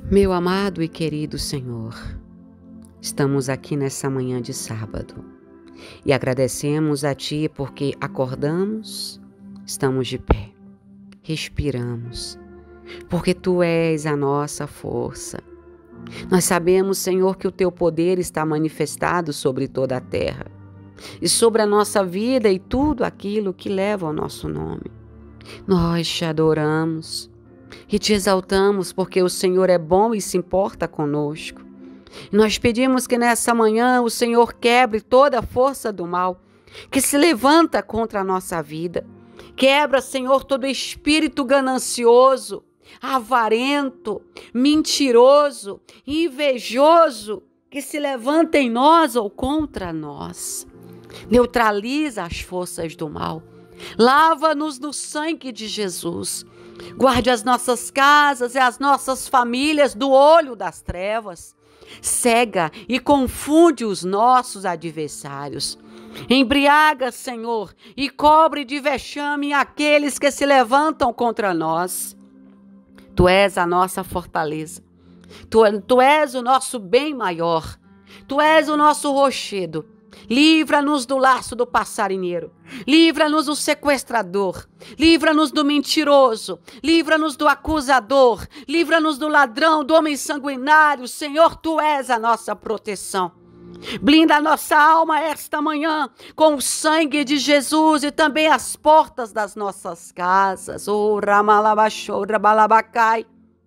Meu amado e querido Senhor, estamos aqui nessa manhã de sábado e agradecemos a Ti porque acordamos, estamos de pé, respiramos, porque Tu és a nossa força. Nós sabemos, Senhor, que o Teu poder está manifestado sobre toda a terra e sobre a nossa vida e tudo aquilo que leva ao nosso nome. Nós Te adoramos e Te exaltamos porque o Senhor é bom e se importa conosco. Nós pedimos que nessa manhã o Senhor quebre toda a força do mal que se levanta contra a nossa vida. Quebra, Senhor, todo espírito ganancioso, avarento, mentiroso, invejoso que se levanta em nós ou contra nós. Neutraliza as forças do mal. Lava-nos no sangue de Jesus. Guarde as nossas casas e as nossas famílias do olho das trevas. Cega e confunde os nossos adversários. Embriaga, Senhor, e cobre de vexame aqueles que se levantam contra nós. Tu és a nossa fortaleza. Tu és o nosso bem maior. Tu és o nosso rochedo. Livra-nos do laço do passarinheiro. Livra-nos do sequestrador. Livra-nos do mentiroso. Livra-nos do acusador. Livra-nos do ladrão, do homem sanguinário. Senhor, Tu és a nossa proteção. Blinda a nossa alma esta manhã com o sangue de Jesus e também as portas das nossas casas. Oh, Ramalabachou, Rabalabacai.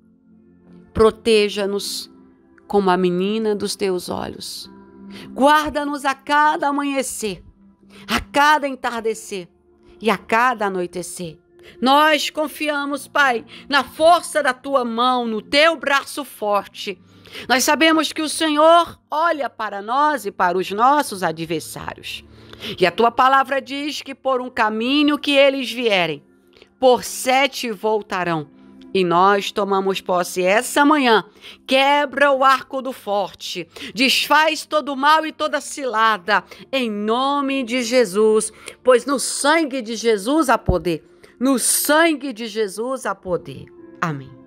Proteja-nos como a menina dos Teus olhos. Guarda-nos a cada amanhecer, a cada entardecer e a cada anoitecer. Nós confiamos, Pai, na força da Tua mão, no Teu braço forte. Nós sabemos que o Senhor olha para nós e para os nossos adversários. E a Tua palavra diz que por um caminho que eles vierem, por 7 voltarão. E nós tomamos posse essa manhã. Quebra o arco do forte. Desfaz todo o mal e toda cilada. Em nome de Jesus. Pois no sangue de Jesus há poder. No sangue de Jesus há poder. Amém.